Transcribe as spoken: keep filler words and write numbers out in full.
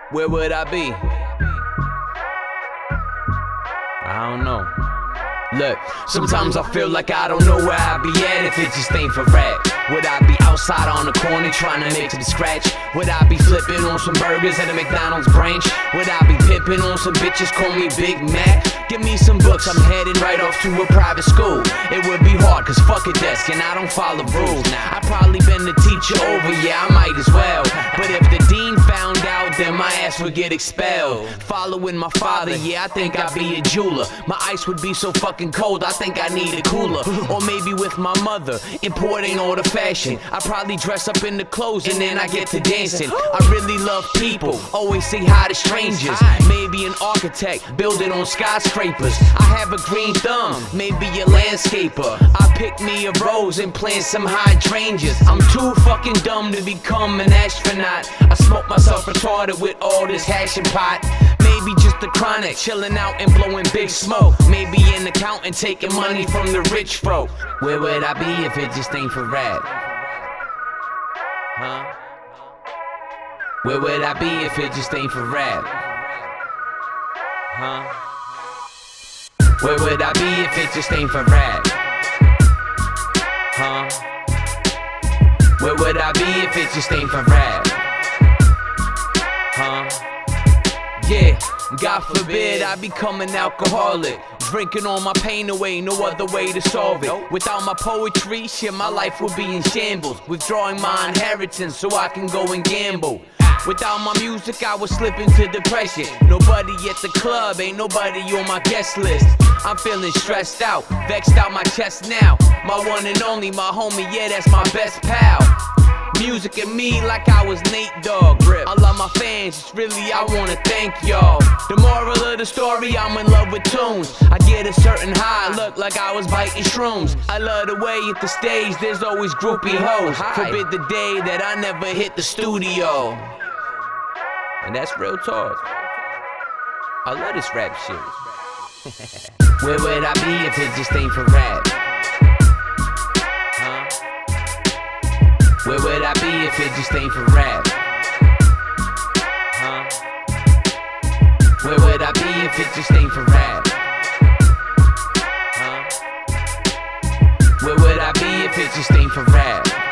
Where would I be? I don't know. Look, sometimes I feel like I don't know where I'd be at if it just ain't for rap. Would I be outside on the corner trying to make some scratch? Would I be flipping on some burgers at a McDonald's branch? Would I be pimping on some bitches, call me Big Mac? Give me some books, I'm heading right off to a private school. It would be hard, cause fuck a desk and I don't follow rules. Now, I probably been the teacher over, yeah, I might as well. But if the dean found out, then my ass would get expelled. Following my father, yeah, I think I'd be a jeweler. My ice would be so fucking cold, I think I need a cooler. Or maybe with my mother, importing all the fashion. I probably dress up in the clothes and then I get to dancing. I really love people, always say hi to strangers. Maybe an architect, building on skyscrapers. I have a green thumb, maybe a landscaper. I pick me a rose and plant some hydrangeas. I'm too fucking dumb to become an astronaut. I smoke myself retarded with all this hash and pot. Maybe just a chronic, chilling out and blowing big smoke. Maybe an accountant taking money from the rich folk. Where would I be if it just ain't for rap? Huh? Where would I be if it just ain't for rap? Huh? Where would I be if it just ain't for rap? Huh? Where would I be if it just ain't for rap? Huh? Yeah, God forbid I become an alcoholic, drinking all my pain away, no other way to solve it. Without my poetry, shit, my life would be in shambles. Withdrawing my inheritance so I can go and gamble. Without my music, I would slip into depression. Nobody at the club, ain't nobody on my guest list. I'm feeling stressed out, vexed out my chest now. My one and only, my homie, yeah, that's my best pal. Music and me like I was Nate Dogg. I love my fans, it's really I wanna thank y'all. The moral of the story, I'm in love with tunes. I get a certain high, look like I was biting shrooms. I love the way at the stage, there's always groupie hoes. Forbid the day that I never hit the studio. And that's real talk. I love this rap shit. Where would I be if it just ain't for rap? Huh? Where would I be if it just ain't for rap? Huh? Where would I be if it just ain't for rap? Huh? Where would I be if it just ain't for rap?